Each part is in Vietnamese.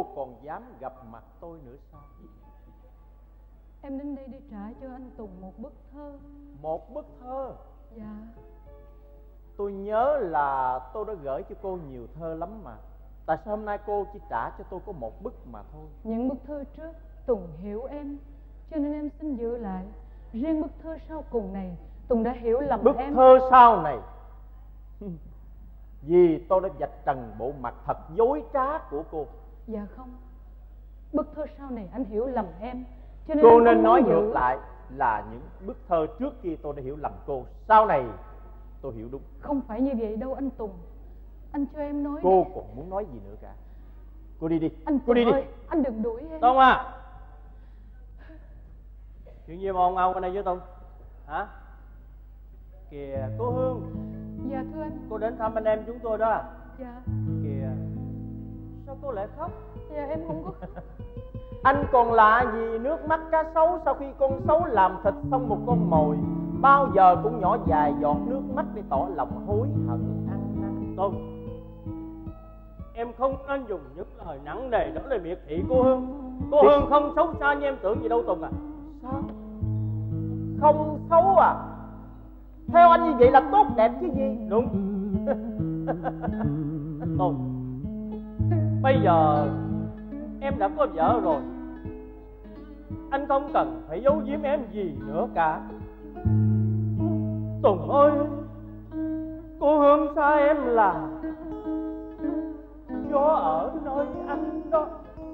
cô còn dám gặp mặt tôi nữa sao? Em đến đây để trả cho anh Tùng một bức thơ. Một bức thơ? Dạ. Tôi nhớ là tôi đã gửi cho cô nhiều thơ lắm mà. Tại sao hôm nay cô chỉ trả cho tôi có một bức mà thôi? Những bức thơ trước Tùng hiểu em, cho nên em xin giữ lại. Riêng bức thơ sau cùng này Tùng đã hiểu lầm bức em. Bức thơ sau này vì tôi đã vạch trần bộ mặt thật dối trá của cô. Dạ không, bức thơ sau này anh hiểu lầm em, cho nên cô em nên nói giữ. ngược lại là những bức thơ trước kia tôi đã hiểu lầm cô, sau này tôi hiểu đúng. Không phải như vậy đâu anh Tùng. Anh cho em nói. Cô còn muốn nói gì nữa cả? Cô đi đi. Anh cô đi ơi, đi. Anh đừng đuổi em. Tùng à, chuyện gì mà ồn ào cái này với Tùng hả? Kìa cô Hương. Dạ thưa anh. Cô đến thăm anh em chúng tôi đó. Dạ. Kìa, sao cô lại khóc? Dạ em không có khóc. Anh còn lạ gì nước mắt cá sấu sau khi con sấu làm thịt xong một con mồi, bao giờ cũng nhỏ dài giọt nước mắt để tỏ lòng hối hận ăn năn. Tùng, em không nên dùng những lời nặng nề đó để miệt thị cô Hương. Cô Hương không xấu xa như em tưởng gì đâu Tùng à. Sao? Không xấu à? Theo anh như vậy là tốt đẹp chứ gì? Đúng. Tùng, bây giờ em đã có vợ rồi, anh không cần phải giấu giếm em gì nữa cả. Tùng ơi, cô Hương xa em là gió ở nơi anh đó.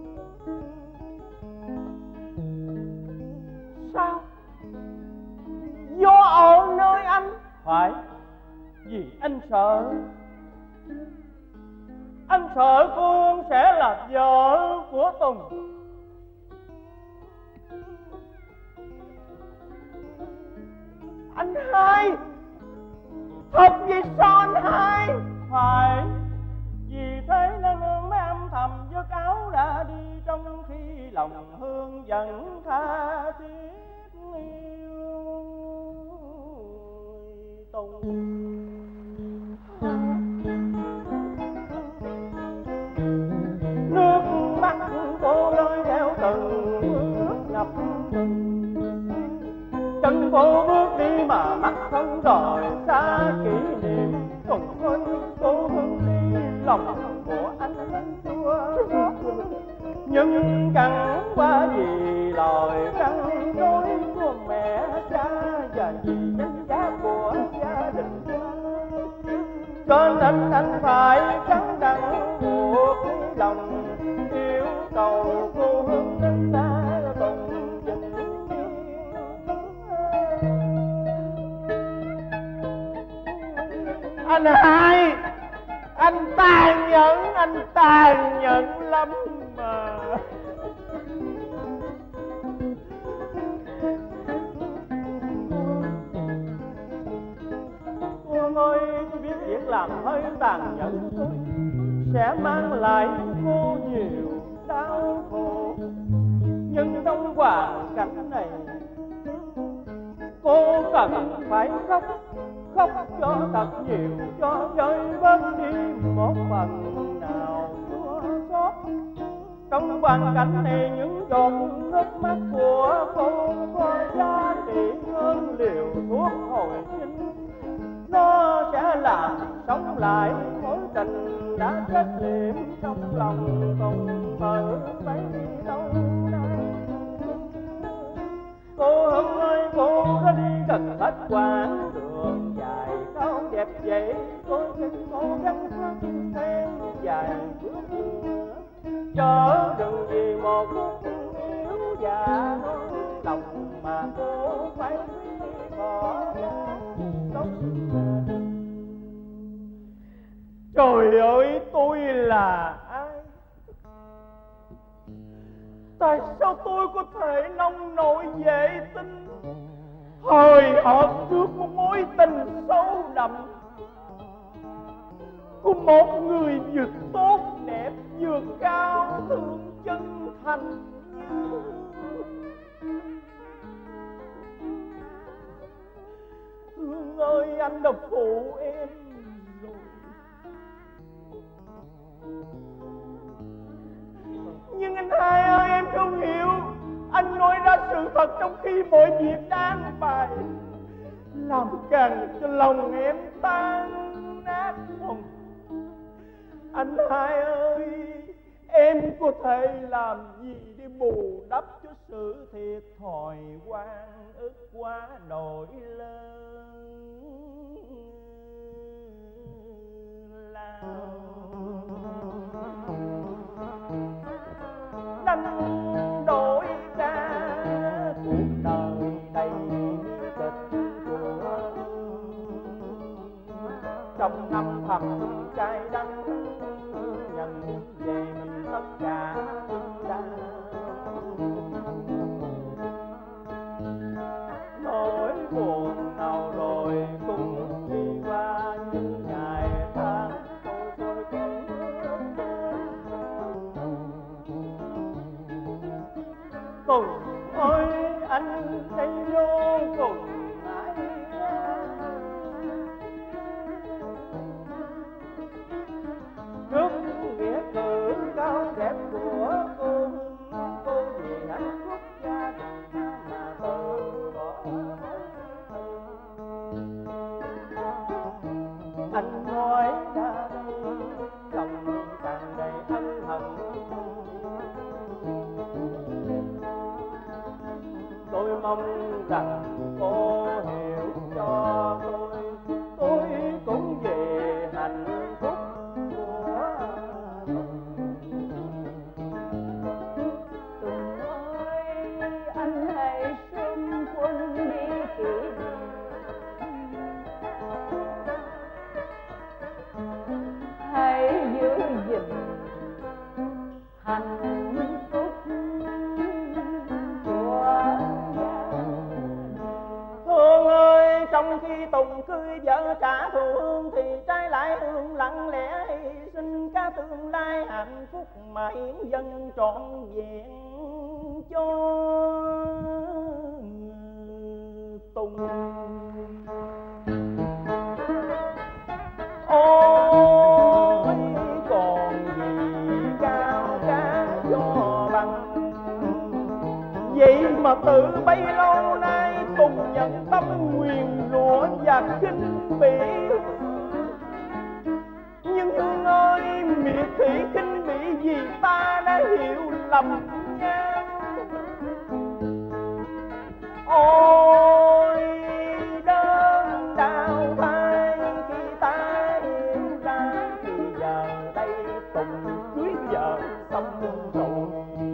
Sao? Do ở nơi anh? Phải, vì anh sợ cô Hương sẽ là vợ của Tùng. Anh hai, thật vậy sao anh hai? Phải, vì thế nên Hương mới âm thầm vớt áo đã đi, trong khi lòng Hương vẫn tha thiết yêu Tùng. Nước mắt cô rơi theo từng bước ngập ngừng, chân cô bước đi mà mắt không rời xa kỷ niệm. Tùng ơi, cô Hương đi lòng của anh chua xót, nhưng chẳng qua vì lời răng dối của mẹ cha và vì danh giá của gia đình, cho nên anh phải cắn đắng buộc lòng yêu cầu cô Hương đến xa Tùng vĩnh viễn. Anh hai, anh tàn nhẫn lắm mà. Cô ơi, tôi biết việc làm hơi tàn nhẫn thôi sẽ mang lại cô nhiều đau khổ, nhưng trong hoàn cảnh này cô cần phải khóc cho thật nhiều, cho vơi bớt đi một phần nào chua xót. Trong hoàn cảnh này những giọt nước mắt của cô có giá trị hơn liều thuốc hồi sinh. Nó sẽ làm sống lại mối tình đã kết liễm trong lòng Tùng ở bấy lâu nay. Cô Hương ơi, cô đã đi gần hết quãng đường dài cao đẹp vậy, tôi xin cố gắng bước thêm vài bước nữa, chớ đừng vì một phút yếu dạ lòng mà cô phải bỏ sống. Trời ơi, tôi là ai? Tại sao tôi có thể nông nổi vệ tinh, hời hợt trước một mối tình sâu đậm của một người vừa tốt đẹp vừa cao thượng chân thành như Hương ơi, anh đã phụ em rồi. thật trong khi mọi việc đang bài, làm càng cho lòng em tan nát lòng. Anh hai ơi, em có thể làm gì để bù đắp cho sự thiệt thòi oan ức quá nỗi lớn lao. Đánh đổi ra cuộc đời đầy kịch của trong năm thầm cay đắng, nhận về mình tất cả đau. Nỗi buồn nào rồi cũng đi qua, những ngày tháng tôi cũng cùng ôi anh thấy vô cùng ngại trước nghĩa cử cao đẹp của cô vì hạnh phúc gia đình mà tôi bỏ. Anh nói ra đây lòng tràn đầy ân hận, tôi mong rằng cô hiểu cho tôi cũng về hạnh phúc của Tùng ơi, anh hãy xuân quân đi kỷ niệm, hãy giữ gìn hạnh phúc của Thương ơi, trong khi Tùng cưới vợ trả thù Hương thì trái lại Hương lặng lẽ hy sinh cả tương lai hạnh phúc mà hiến dâng trọn vẹn cho Tùng. Ôi còn gì cao cả cho bằng, vậy mà từ bấy lâu nay Tùng nhận tâm nguyền rủa và khinh bỉ. Nhưng Hương ơi, miệt thị khinh bỉ vì ta đã hiểu lầm nhau. Ôi đớn đau thay khi ta hiểu ra, thì giờ đây Tùng cưới vợ xong rồi.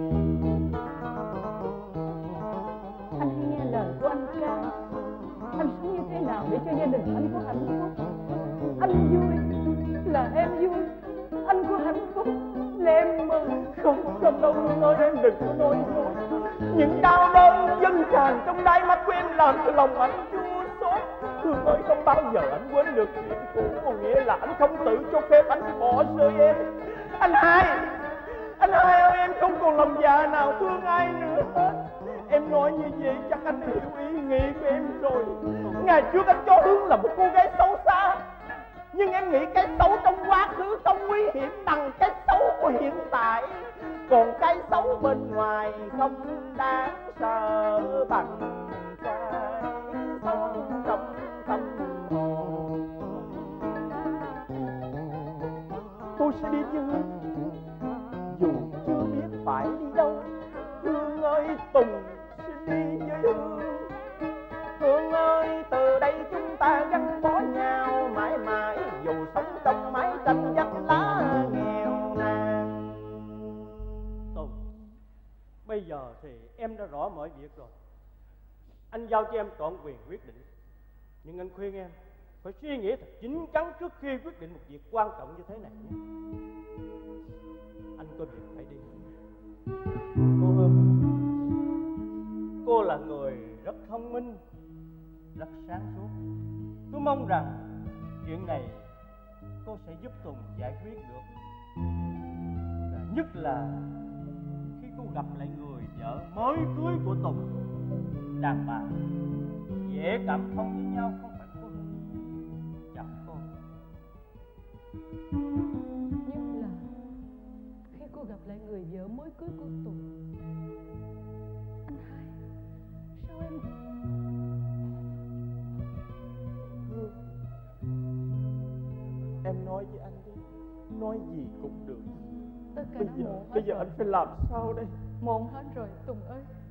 anh hãy nghe lời của anh ca. Anh sống như thế nào để cho gia đình anh có hạnh phúc? Anh vui là em vui, anh có hạnh phúc là em mừng. Không đâu Hương ơi, em đừng có nói nữa. Những đau đớn dâng tràn trong đáy mắt của em làm cho lòng anh chua xót. Hương ơi, không bao giờ anh quên được chuyện cũ, có nghĩa là anh không tự cho phép anh bỏ rơi em. Anh hai ơi, em không còn lòng già nào thương ai nữa hết. Em nói như vậy chắc anh hiểu ý nghĩ của em rồi. Ngày trước anh cho Hương là một cô gái xấu xa, nhưng em nghĩ cái xấu trong quá khứ không nguy hiểm bằng cái xấu của hiện tại. Còn cái xấu bên ngoài không đáng sợ bằng cái xấu trong tâm hồn. Tôi sẽ đi với Hương, dù chưa biết phải đi đâu. Hương ơi, Tùng sẽ đi với Hương. Hương ơi, từ đây chúng ta gắn bó nhau mãi mãi, dù sống trong mái tranh vách lá nghèo nàn. Tùng, bây giờ thì em đã rõ mọi việc rồi. Anh giao cho em trọn quyền quyết định, nhưng anh khuyên em phải suy nghĩ thật chín chắn trước khi quyết định một việc quan trọng như thế này nhé. Anh có việc phải đi. Cô Hương, cô là người rất thông minh, rất sáng suốt. Tôi mong rằng chuyện này cô sẽ giúp Tùng giải quyết được. Và nhất là khi cô gặp lại người vợ mới cưới của Tùng, đàn bà dễ cảm thông với nhau, không phải cô. Chào cô. Nhất là khi cô gặp lại người vợ mới cưới của Tùng. Anh hai, Sao em? Hương, em nói với anh đi, nói gì cũng được. Tất cả đã muộn hết Bây giờ rồi. anh phải làm sao đây? Muộn hết rồi Tùng ơi.